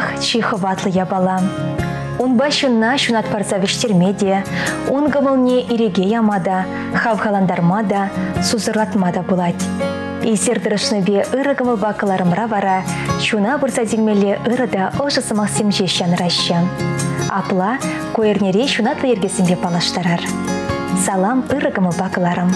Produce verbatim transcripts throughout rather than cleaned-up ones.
Ах, чихыватлы я балам. Он башына шунат парзавиштермеде, он гамылне иреге ямада, хавхаландармада, сузырлатмада булать. И сердырышны бе ыры гамыл бакаларымра вара, шуна бурса дегмеле ырыда ошысы максим жещан раща. Апла коернере шунатлы ергесімбе палаштарар. Салам ыры гамыл бакаларым.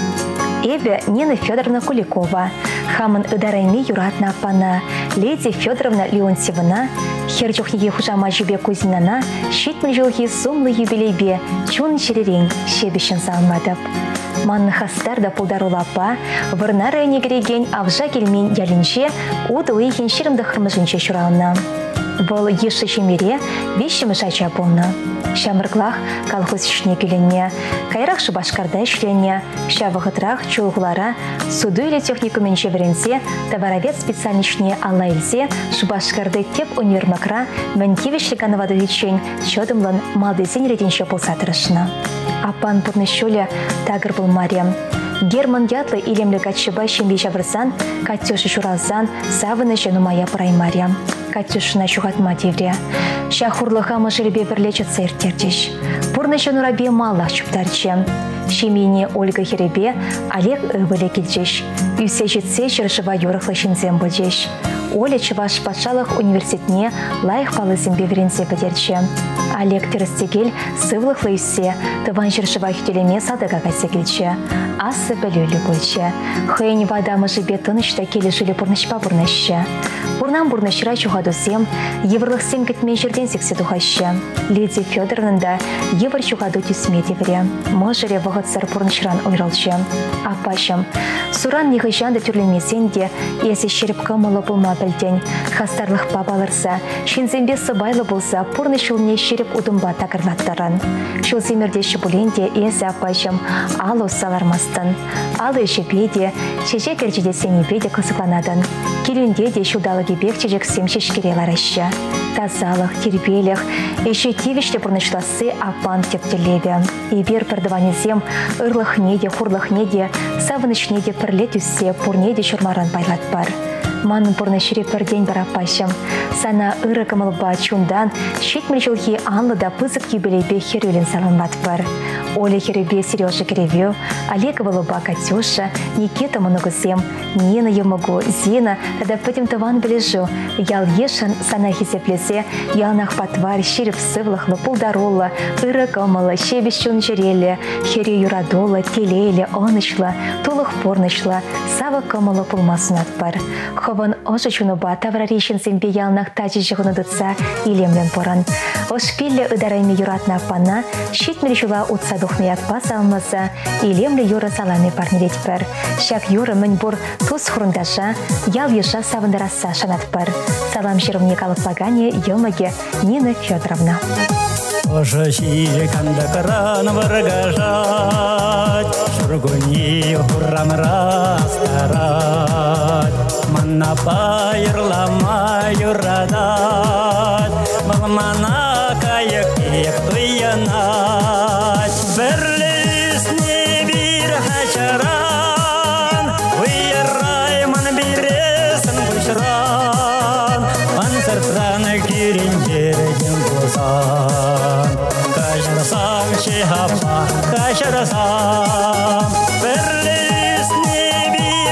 Эбе Нина Федоровна Куликова, хамын ыдарайми юратна апана, леди Федоровна Леонтьевна, херчухниге хужама жубе кузинана, щитмін жылхи сумлы юбилейбе, чун черерень шебещен салмадып. Манны хастар да пулдарулапа, вырна районе гереген авжа келмен ялинче, удылы хеншерімді хырмыжынче шурална. Бұл еші шемере бешімі жача болны. Шамырклах колхоз ішіне келіне, кайрақ шыбашқарда ішлене, шавығытрах чулғылара, суду или техникумен жевренсе, товаровед специальничне алла илсе, шыбашқарды теп универмакра, мәнкевішліганы вадовичен, чодымлын малдезен реденше болсатырышына. Апан пұрнышолі тагыр бұл Мариям. Герман ятлы илемлі катшыба шембе жавырсан, Катюши шуралсан, савыны женумая праймария. Катюшина шугатма девре. Шахурлы хамы жирбе бірлечет сэртердеш. Пурны женурабе малах чуптарче. Шемейне Ольга Херебе, Олег ывыле келжеш. Үсе жетсе жыржыва yorықлы шинзем бұлжеш. Оля Чываш патшалық университетіне лайық палызым беверенсе бідерче. Олег терістегел сывлықлы үсе, тыван жыржыва хтелеме садыға кәсекелче. Асы білеулі бұлче. Хыйни вадамы жібе тынышта келі жылі бұрнышпа бұрнышы. Бұрнан бұрнышыра чуғадусем, еврлық сем кетмен жерден сексі тухашы. Леди Федоровнында евр чуғаду тюсме девре. Можыре вғытсар бұрнышыран ойралчы. Апашым, суран неғыжанды түрлемесенде, есі шеріп кымылы бұлма білден. Хастарлық бабалырса, шинзембе сыбайлы болса, бұрнышылне шеріп удымба такырлаттырын. Шылземердеші бұленде, есі апашым, ал осалармастын. Ал ешепеде, чеже керчеде сенебеде қысықланадын. Келінде де шудалы кебек чежек семшеш керелар әші. Тазалық, тербелік, еші тевіште бұрнышласы апан тептелебе. Ибер пірдіванезем ырлық неде, хурлық неде, савыныш неде пірлет үссе, пұрнеде шырмаран байлат бар. Манын бұрнышыре пірден бар апашым. Сана ыры кымылба чундан, шетміл жылхи анлыда пызық юбилейбе херюлін салынбат бар. Оля Херебе Сережа Керевю, Олег Волоба Катюша, Никита Моногусем, Нина Емогу, Зина, да пытем таван ближу, ял ешан сана хисеплесе, ялнах патвар, щирев сывлах, лопулдаролла, ыры кымылы, щебещун жереле, хере юрадола, телейле, онышла, тулых порнышла, сава кымылы пулмасунат бар. Хован ожы чунуба тавраришин симбе ялнах тачи жығынудыца илемлен поран. Ошпилле ыдарайме юратна пана, щитмель жула утса духмеяк паса алмаса, илемле юра саланы парнерет бар. Шак юра мін бұр туз хұрындаша, ял еша савындараса шанат бар. Салам жерімне калыплагане емаге Нина Федоровна. Ожа ширеканда кран варгажать, шургуни хурам растарать, манна пайырлама юрадать, балмана каяк кияк туянать. Берлисни бир хачаран, уйарай ман биресен бушран, мансартран киринджерген бозан. Кашарасам шехапа, кашарасам, берлисни бир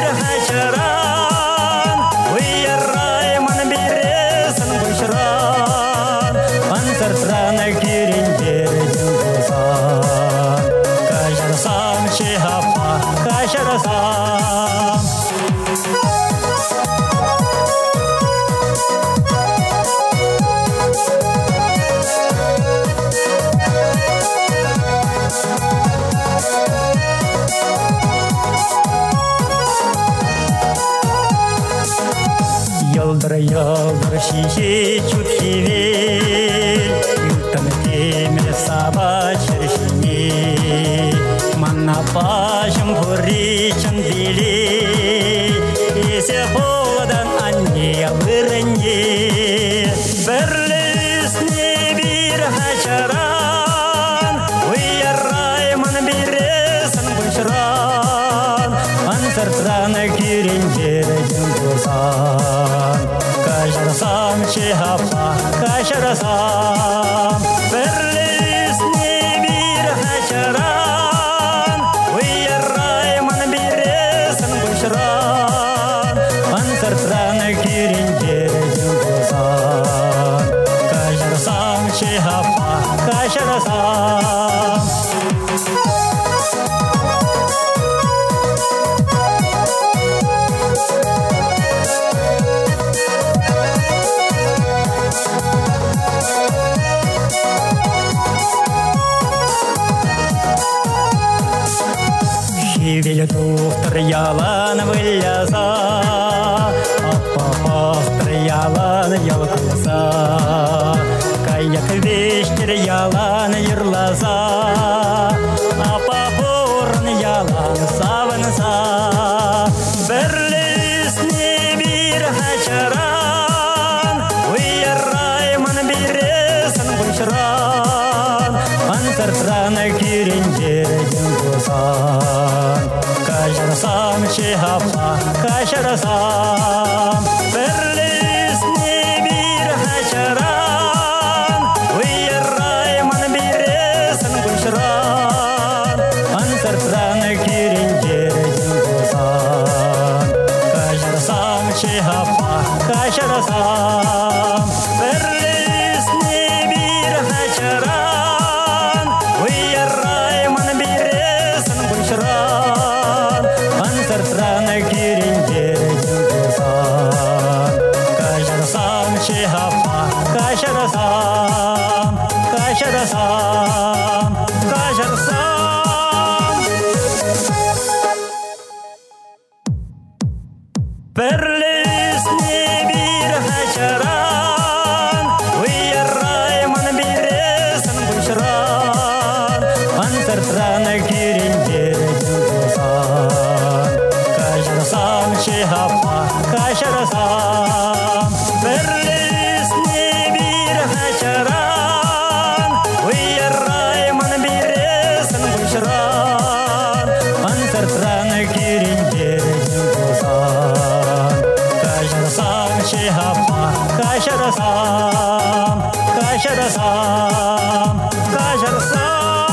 хачаран, уйарай ман биресен бушран, мансартран киринджерген бозан. Кашарасам шехапа, кашарасам. Yoldır yoldır şişe çutkivel, Yuttan temel saba çerşine, Manna paşım hurri çandile, Ese hodan anne yavırınye, Berlisne bir haçaran, Uyarray man biresan buşran, Ansartrana girince rejim bozan. Kaşarsam şehap Ивель тухтыр ялан выляза, аппа-пахтыр ялан ялкылса, каяк вештер ялан йырласа, апа-порн ялан савынса, бірлесіне бір хачаран, уйарайман бересін бұшыран, ансыртраны керендерден бозан. Кашарсам чехапа, кашарсам, бірлесіне бір хачаран, уйарайман бересін бұшыран, ансыртраны керендерден бозан. Кашарсам чехапа, кашарсам, бірлесіне бір хачаран, уйарайман бересін бұшыран, ансыртраны керендерден бозан. Кашарсам чехапа, кашарсам, кашарсам, кашарсам. Бірлесіне бір хачаран, уйарайман бересін бұшыран, ансыртраны керендерден бозан. Кашарсам чехапа, кашарсам, бірлесіне бір хачаран, уйарайман бересін бұшыран, ансыртраны керендерден бозан. Кашарсам чехапа, кашарсам, кашарсам, кашарсам.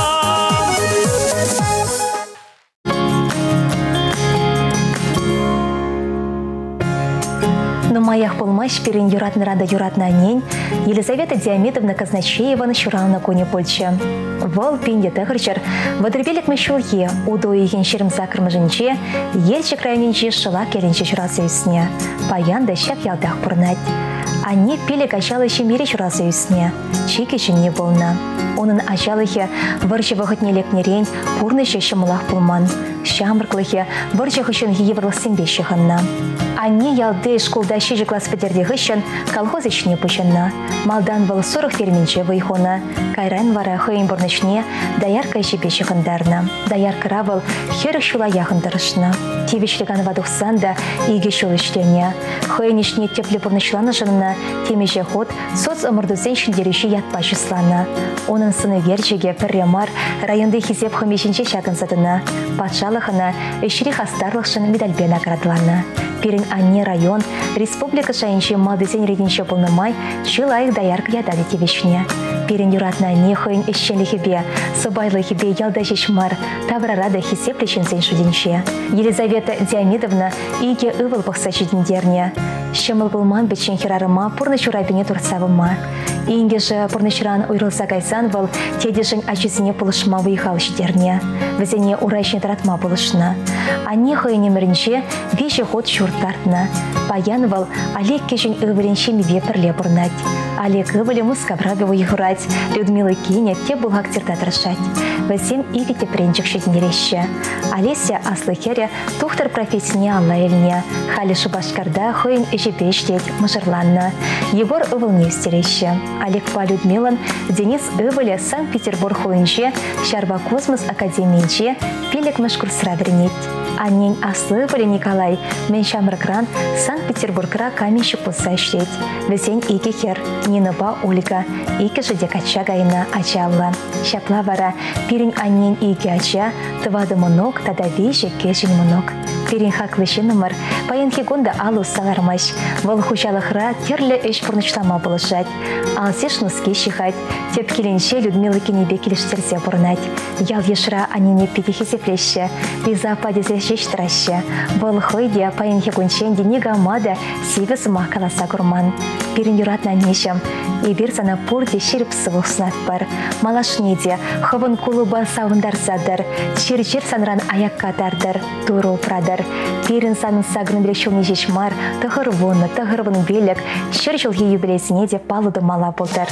Но маях полмащ перен юратны рада юратна нень, Елизавета Диамидовна Казначеева шурал на коне польча. Вол пинде тахарчар, вадребелек мешулхи, удо иген шерм закрма женче, ельчик районенче шыла керенче чурасы үсне, паян да щак ялдах пурнать. Они пили качалыще мире чурасы үсне, чики не волна. Онын ачалыхе варчы вахытнелек нерень, пурныще шымылах пулман. Шамбырклыхе варчах үшін еврлық сенбеші ханна. Они ялды школда шежі класс петердегі үшін колхоз ішіне пүшінна. Малдан был сорок терминче вайхона. Кайран вара хыйын бұрнышне даярка жебеші хандарна. Даяркыра был херік шула яхындарышна. Тевешліган вадухсан да иге шул іштене. Хыйын ішне теплі бұрнышланы жынна темеже ход соц ымырдузен шындеріші ятпа жыслана. Оның сыны верчеге пірремар районды хизеп хымешінче шагын задына. Патшалықына үшірі хастарлықшын медальбен аградылана. Перен анне район, республика шайынче малдызен реденче полнымай, чылайық даярк ядады тевешіне. Перен юратна не хыйын ищенлихебе, сыбайлыхебе ялда жешмар, таврарада хисеплешенсен шуденче. Елизавета Диамидовна иге ывыл бұқса шудендерне. Шымыл бұлман бітшен херарыма пұрны чурабине турсавыма. Инге же пұрнышыран уйрылса кайсан выл, тедешін ачысыне пылышма выйхал шидерне. Візене урайшне таратма пылышна. Анне хыйыне мірінче веші ход шуртартна. Паян выл Олег кешін ывыренче миве пірле бұрнать. Олег ывылі мұскабрабе выйхурать, Людмила Киня те бұлғак тиртат рашать. Візен иге тепренчік шеднереші. Олеся аслыхере тухтар профессияне алла еліне. Халиші башкарда хыйын ежебештет мұжырланна. Егор ывылне үстереші. Олег па Людмилан Денис ывылі Санкт-Петербург хойынче Шарба космос академиинче пелек мәшкурсыра вернет. Аннен аслы ывылі Николай мен шамрыкран Санкт-Петербургра каменщик болса іштет. Візен ике хер Ниныба Ольга ике жыде кача гайына ачалла. Шапла вара пирин аннен ике ача тывады мұнок тада вейші кешін мұнок. Пирин хаклышы нымыр паян хегонда алу салармаш. Вол хучалықра терлі эш пұрнычлама болышать. Алсеш нұске шихать. Теп келенше Людмила Кенебе келіштерсе бұрнать. Ял ешра анене петехи сеплеші. Лиза падезе шештыращы. Вол хойде паян хегончен денега мада сиві сымақ каласа гурман. Пирин юратна нешем. Ибир сана пурде шеріп сывық сынат бар. Малашнеде хывын кулыба сауындарсадыр. Чер-чер санран аяк катардыр. Туру прадыр. Пирин санын сагрын решілне жешмар. Тығыр воны, тығыр вон белек. Шер жылге юбилейсіне де палуды мала болдыр.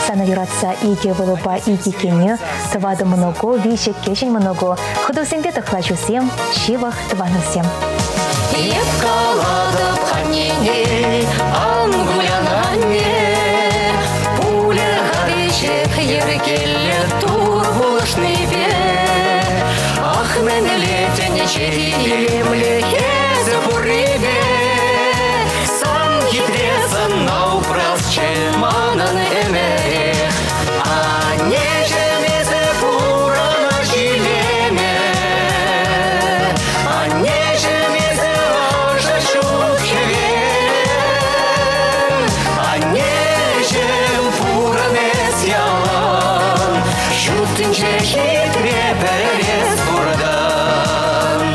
Сана юратса иге волуба иге кене, твады много, вишек кешен много, худосембе тахлачусем, шивах тванусем. Епкалада пханене, ангулянане, пуля гадичек ергелле турбулышный бе, ах мен летен черемле езі бурибе, сан хитресен наупрас чеманын эмерех, а нежемезе пурана жилеме, а нежемезе ожа шухеве, а нежем пуранес ялан, шутынче хитре перес бурдан.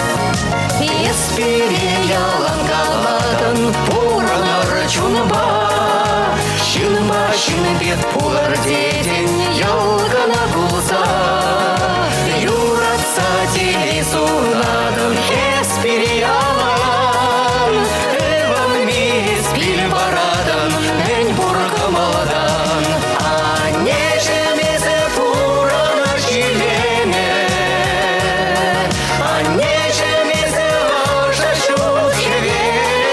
Еспире ялан калмадан пуранар чунба, шынба шынбет пулар деден ялгана булса, юратса телесунадан еспире ялан, эван мис бил барадан мен буркамадан, а нежемезе пурана жилеме, а нежемезе ожа шухеве,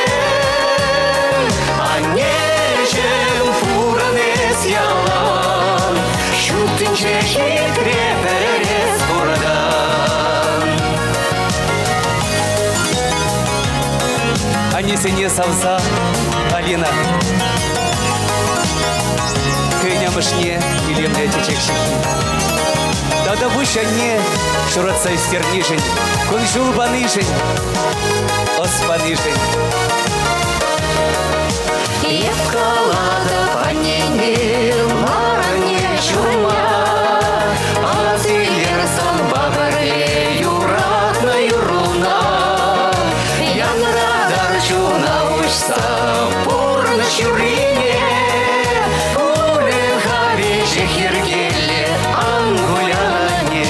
а нежем пуранес ялан, шутынче хитре перес бурдан. Анесене савса, Алина. Кыня мышне илемде течекшихи. Тада бушанне шуратса истернишень, кунжул банышень, оспанышень. Епкалада панене, маране чума, азилер самбабаре юратна юруна, янрадар чуна учса пурна чурине, уле хавише хиргеле ангуляне.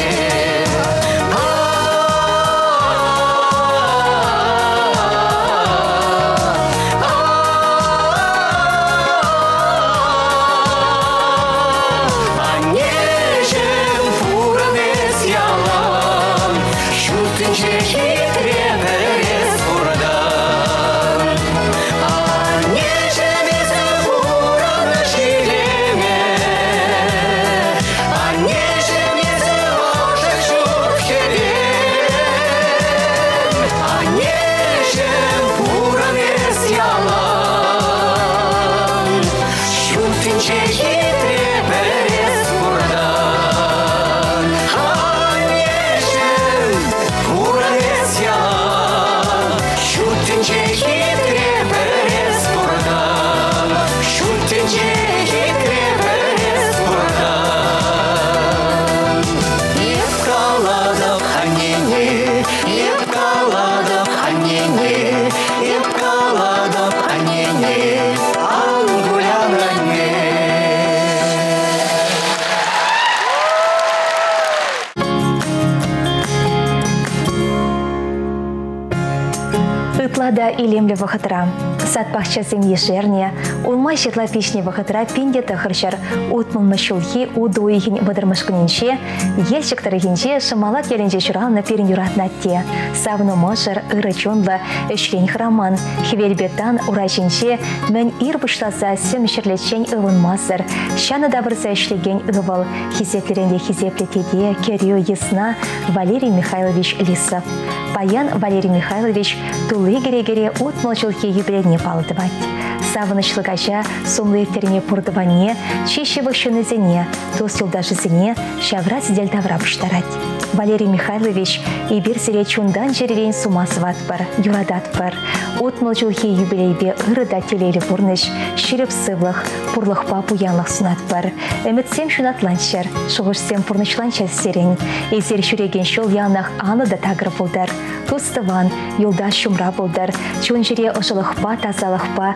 Ытлада илемле вахытра. Сад пахчасем ешерне, улма щитла пишне вахытра пинде тахыршар, утмылны шулхи удуихин бадырмышкыненше, ешек тарыхинче шамалат еленже чурална перен юратнатте. Савну мошыр ыры чунла эшлен храман, хвельбетан урачинче, мен ир бушласа сем шерлечен ывын масыр, шаны дабырса эшлеген ывал, хизеплеренде хизеплетеде, керю ясна Валерий Михайлович Лисов. Паян Валерий Михайлович тулы гере-гере утмыл чулхи юбилейне палдывать. Савынышлыгача сумлы терне пурдыване, чище ващунызене, тос юлдашызене, шавра сидель тавра пуштарать. Валерий Михайлович и бир сире чундан жеререн сумасыват бар, юрадат бар. Утмыл чулхи юбилейбе ырыда телейлі бурныш, ширеп сывлых, пурлых папу янлых сунат бар. Эметсем шунатланчар, шуғышсем пурнышланчар серен. Эзер шүреген шол янах аны да тагыр булдар. Тустыван, юлдаш шумра булдар. Чун жере ошылықпа, тазалықпа,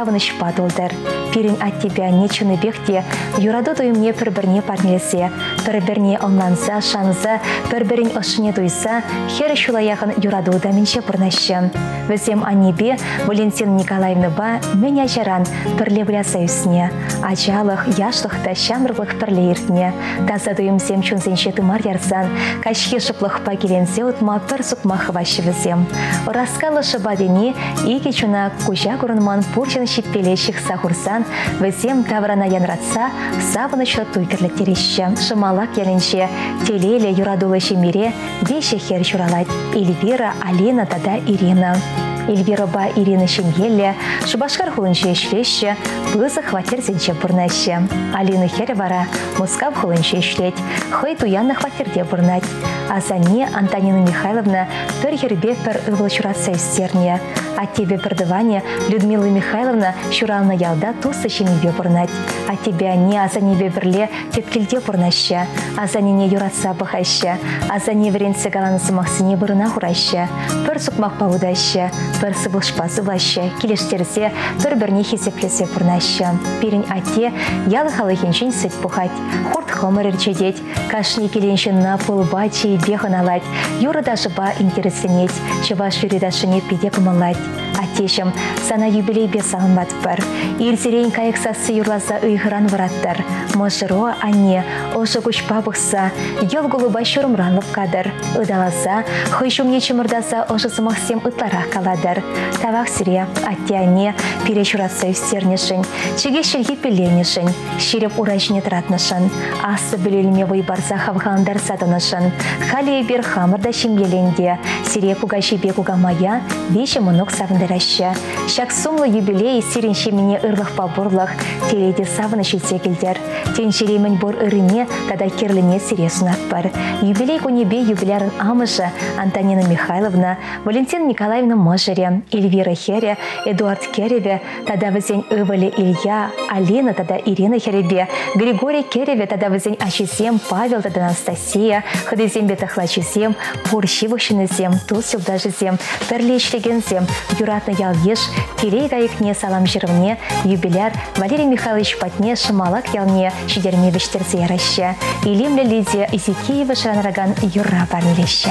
савыныш падылдыр. Пирин от тебя нечуны бехте, юраду туймне пір-бірне парнелесе, пір-бірне онланса, шанза, пір-бірін ошыне туйса, хері шулаяғын юраду да менше пұрнашы. Візем аннебе Валентина Николаевна ба мен ажаран пірле біляса үсіне, ажалық, яшлықта шамырлық пірле ертіне, таза туйымсем чунсенше тымар ярсан, кашке шыплық па келенсе ұтма пір сұқма хывашы візем. Раскалы шыбадене, ике чуна кужа күрінман пурчын шиппеле шықса құрсан, візем таврана янратса, савынышлы туйкірлік терещі. Шымалак елінше, телеле юрадулы шемере, беші хер журалать. Эльвира, Алина, тада Ирина. Эльвира ба Ирина шемелле, шубашкар хулынше ешлеші, пызы хватер зенче бұрнашы. Алина хер бара, мускав хулынше ешлеть, хой туянна хватерде бұрнать. Азане Антонина Михайловна пір ербе пір ывыл шуратса үстерне. А тебе пердыване Людмила Михайловна шурална ялда тусы шемебе бұрнать. А тебе не азанебе бірле теткелде бұрнашы. Азанене юратса бұхашы. Азане веренсе галанысы мақсыне бұрына хұрашы. Пір сұқмақ паудашы. Пір сыбылшпа зывашы. Келештерсе бір-бірне хесеплесе бұрнашы. Перін ате ялы халыхеншін сүт бұхать. Хурт хомыр ирчедеть. Кашни келеншін на пылбачи бехан алать. Юра даже ба интересенеть. Чыва шүредашыне пиде кымалать. Атешім, сана юбилей бе салынбат бір. Ирзерейн кайықсасы юрласа ұйғыран вараттыр. Можыро, ане, ошы күшпа бұқса, ел голуба шұрымранлық қадыр. Ыдаласа, хойшумне чымырдаса ошы сымақсем ұтларақ каладыр. Тавақ сіре, атте ане, пире шуратса үстернешін. Чеге шелге пеленешін, шереп урajне тратнышын. Асы білелме вайбарса хавғандар сатынышын. Хали бер хамырда шемеленде, сире кугаши бе кугамая, беші мұнық савындырашы. Шак сумлы юбилей сиренше мене ырлық поборлық, теледе савыны шілсе келдер. Тен жеремін бор ырыне, тада керліне сире сунат бар. Юбилей көнебе юбилярын амышы Антонина Михайловна, Валентина Николаевна Можере, Эльвира Хере, Эдуард Кереве, тада візен Ывали Илья, Алина, тада Ирина Херебе, Григорий Кереве, тада візен Ачизем, Павел, тада Анастасия, Хадызем Бетахлачизем, Поршивышынызем, Тусил дажызем, Перлечлегензем, Юратна Ялеш, Кирей Гаикне салам жирвне, юбиляр Валерий Михайлович Патне, Шамалак Ялне, Шидерме Вештерзе Яраща, Илимля Лидия Изикеева Шаранраган Юра Барнилеща.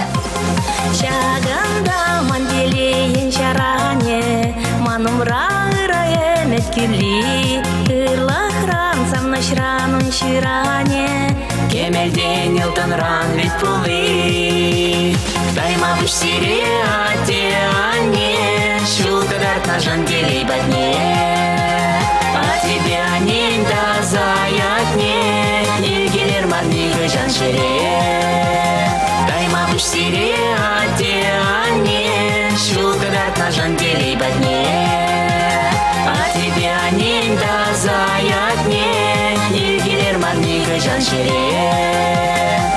Шаганда манделейін жаране, манумра ырайын әткүлі, ырлахран самнашранын ширане, кемелден елтанран вет пулы. Дайма бұш сире ате ане, шултадар тажан делей бадне, а тебе анен да заятне, елгелер марни гыжан шире. Дайма бұш сире ате ане, шултадар тажан делей бадне, а тебе анен да заятне, елгелер марни гыжан шире.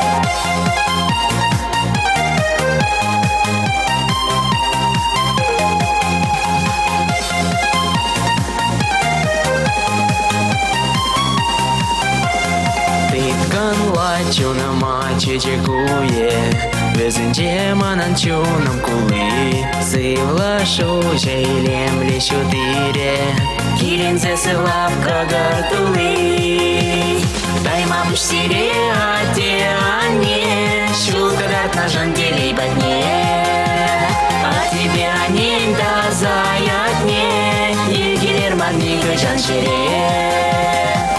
Чунама чечекуе, везенче манан чунам кулы, сывлашу жейлем лещу тире, киренсе сылап кагартулы. Дайма бұш сире ате ане, шулкадар тажан делей бадне, а тебе анен да заятне, елгелер марни гыжан шире.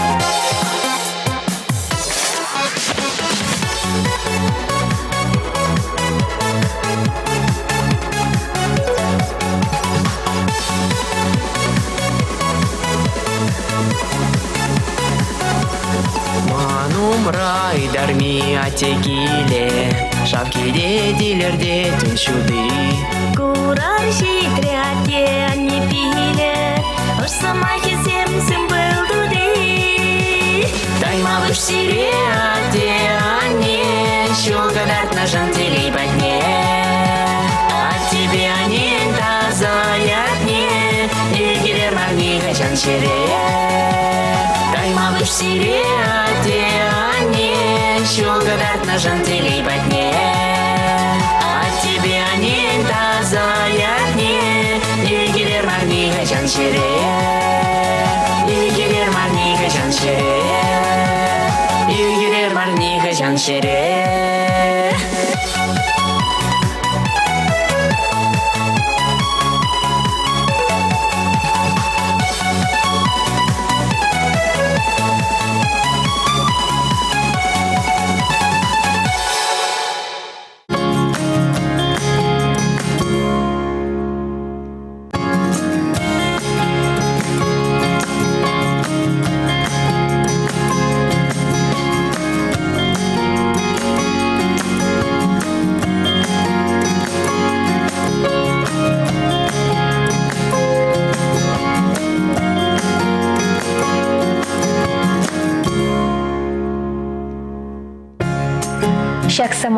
Рай дарми атекиле, шавкиде дилерде түншуды. Курар шитряте не пиле, уж сама хизем симбыл туды. Дайма бұш сире ате ане, шулгадар тажан делей бадне, а тебе анен да заятне, елгелер марни гыжан шире. Дайма бұш сире ате ане, шулгадар тажан делей бадне, а тебе анен да заятне, елгелер марни гыжан шире.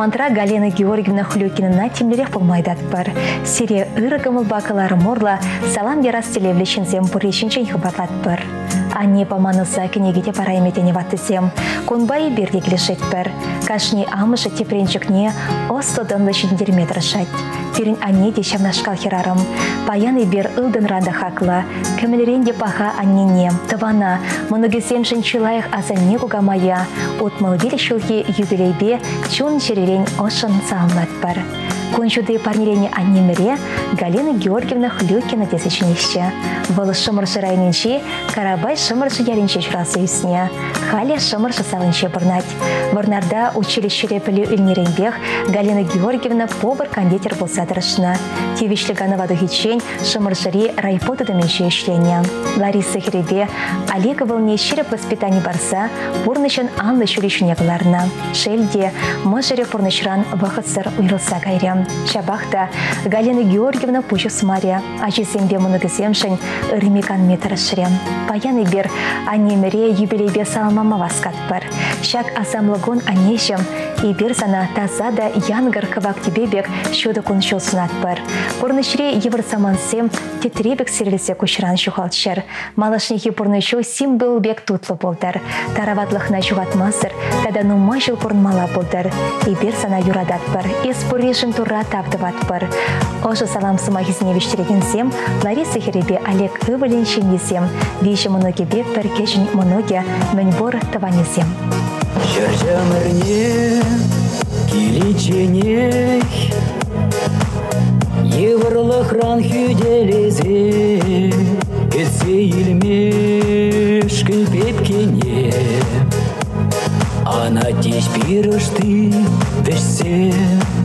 самантра Галина Георгиевна Хлюкина темлерек болмайдат бар. Сире ырыгымыл бакалары морла салам ярас телевлешінзем бұрешінчен хабарлат бар. Анне поманысы кенегете парайметене ваттысем. Конбайы берде келешет бар. Кашни амышы тепренчікне остодын лышындерме тырышат. Терін анне де шамнашкал херарым. Паяны бер ылдын ранда хакла. Кәмелеренде паха аннене. Тавана, мұнығысем шынчылайық азанне кугамая. Отмыл велешілге юбилейбе чун жеререн ошын саумлат бар. Кончуды парнерене аннемере Галина Георгиевна Хлюкина десечнеще. Валы шымыршы райненче Карабай шымыршы яренче журасы үсіне. Халя шымыршы салынче бұрнат. Бұрнарда училищере пілі үлнеренбех Галина Георгиевна повар кондитер болса дырышына. Тевишлі ганываду хичен шымыршыре райпоты дыменче үшлене. Лариса Херебе Олега вылне шереп воспитание барса бұрнышын анлы шүрешіне қыларына. Шелде мұжыры бұрнышран вақытсыр уйрылса кайрем. Шабахта Галина Георгиевна Пучус Мария, ачисембе мұнығыземшін ырмекан метрашырем. Паяны бер анемере юбилейбе салмама васкат бар. Шак асамлығын анешем, и бер сана тазада янгар кывак тебебек шуды күншыл сунат бар. Бұрнышыре евр самансем тетребек серлесе күшіран шухалчыр. Малашнехи бұрнышу сим был бек тутлы болдар. Тараватлықна жуғатмасыр, тада нума жыл бұрнмала болдар. И бер сана юрадат бар. Ес бұрешін тура таптыват бар. Ожы салам сымахизіне вештерегенсем, Лариса Херебе Олег Өвіленшен есем. Веші мұноге бек бір кешін мұноге мүнбор таванесем. Жыржамырне киличенек Еврлық ран хүделезе Кетсе илмеш кілпепкене Ана тез пирышты вешсе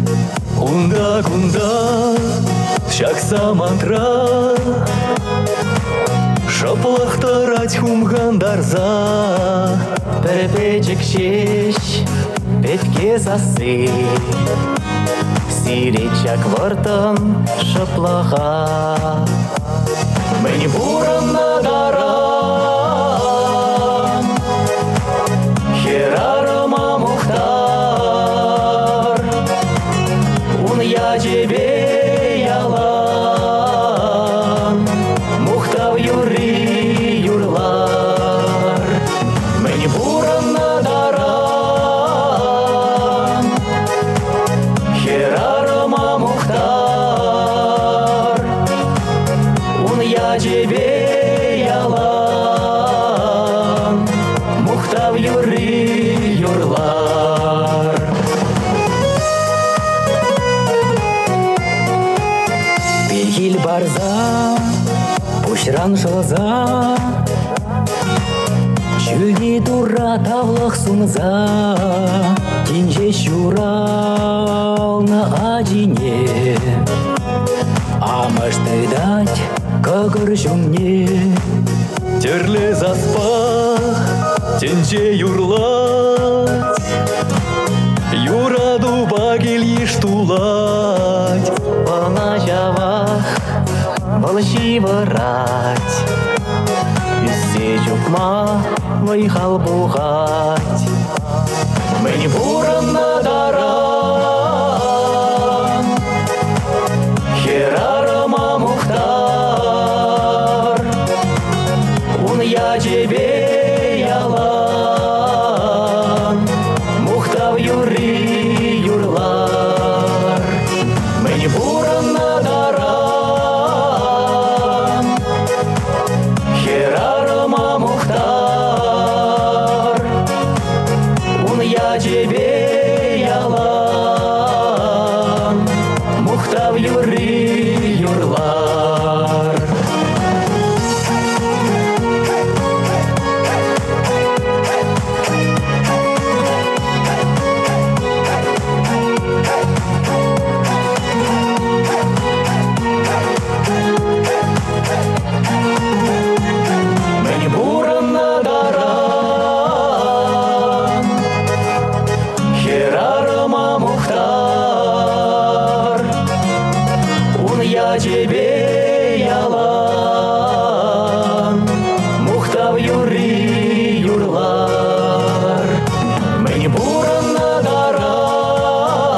Кунда-кунда шак самантра Шаплақтарать хумгандарза Перепечек шеш, петке засы Сиречак вартан шаплаха Мені буран надаран Херарама мухтар Ун я тебе ялан Мухтав юри юрлар Мені буран надаран Херарама мухтар Ун я тебе ялан Мухтав юри юрлар Бегил барза Пушран жылза Чүлде тура тавлық сунза Тенже шурална адине Амашты дать кагыр жүмне Терле заспа Тенже юрлать Юраду багел ештулать Бана жавах Балши варать Үссе жүкма Вайхал буғать Мені буран надаран Херарама мухтар Ун я тебе ялан Мухтав юри юрлар Мені буран надаран Херарама мухтар Ун я тебе ялан Мухтав юри юрлар Мені буран надаран Херарама мухтар Ун я тебе ялан Мухтав юри юрлар Мені буран надаран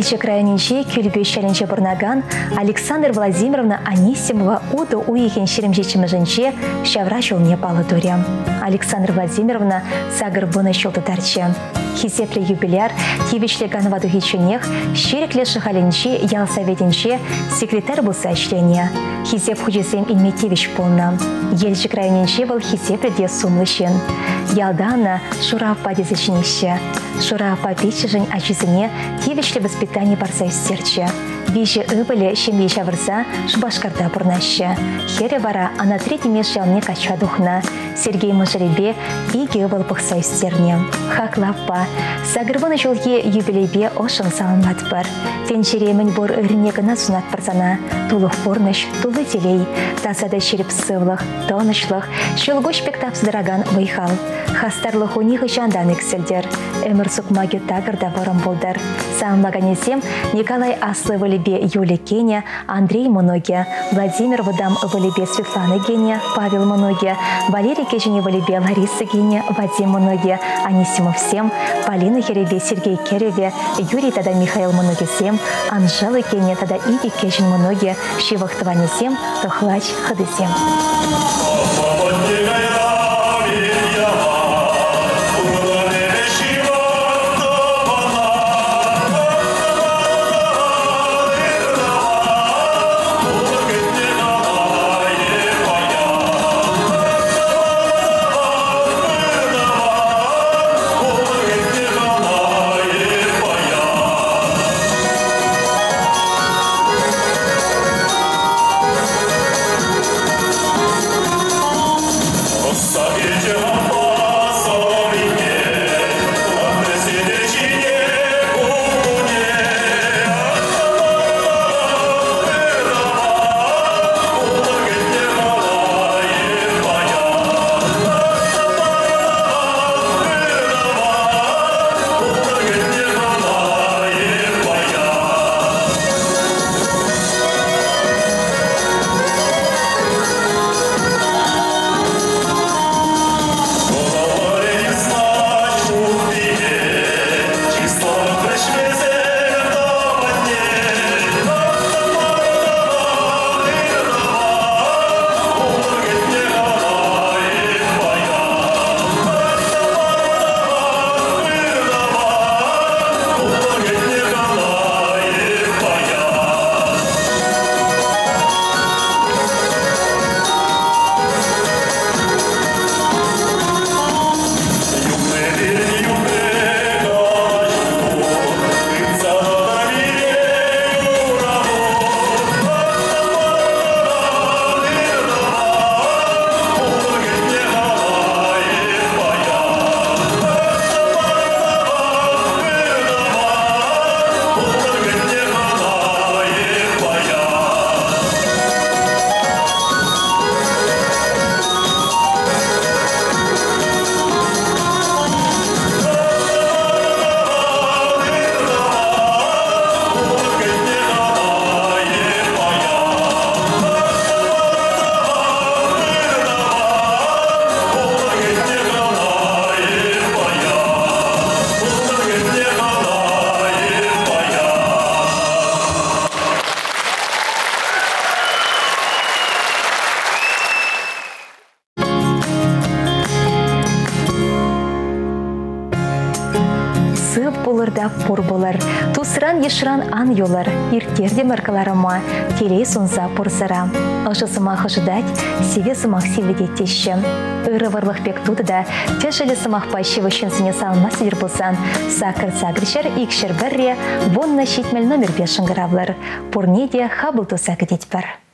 Ельчик районинче күлгі шәлінче бұрнаган Александр Владимировна Анисимова уды уйген шеремжечіміжінче шавра жолне балы дөрем. Александр Владимировна сагыр бұны шолды тарчы. Хисепле юбиляр тивичле ганваду хичунех, шерекле шахалинче ялсоветинче секретарь бұлса ішлене. Хисеп хучесем инметивич полна. Ельчик районинче был хисепле де сумлышын. Ялдана шурапа дезечнейше. Шурапа печежень ачизыне тивичле воспитание барса истерче. Виже ыбыле шемье шавырса шбашкарда бурнаще. Хере бара ана третий мешалне кача духна. Сергей Мажаребе иги ыбыл пықса истерне. Хаклаппа. Сагырваны жылге юбилейбе ошын салынмат бар. Тенчеремін бор өрінегіна сунат барзана. Тулық порныш, тулы телей. Тасада шеріп сывлық, тонышлық. Шылгош пектапсыдыраган выйхал. Хастарлық униғы жандан эксельдер. Эмір сукмаги тагырда барым болдар. Самлаганесем Николай Аслы вылебе Юлия Кеня, Андрей Моноге, Владимир Вадам вылебе Светлана Геня, Павел Моноге, Валерий Кежине вылебе Лариса Геня, Вадим Моноге, Анисимов всем, Полина Херебе, Сергей Кереве, Юрий Тада Михаил Моноге всем, Анжела Кеня Тада Иги Кежин Моноге, Шивахтвани всем, Тохлач Хадысем. Болырда пор болар, тусыран ешран ан йолар, иртерде маркаларыма, телей сунза порсара. Ожысыма хожидать, севе сымах севедет тещем. Ыры варлых пек тудыда, тешелі сымах пайши вышынсыне салма сидер болсан, сакыр сагришер икшер бірре, бонна щитмел номер бешін гравлар. Порнеде хабыл туса гдеть бар.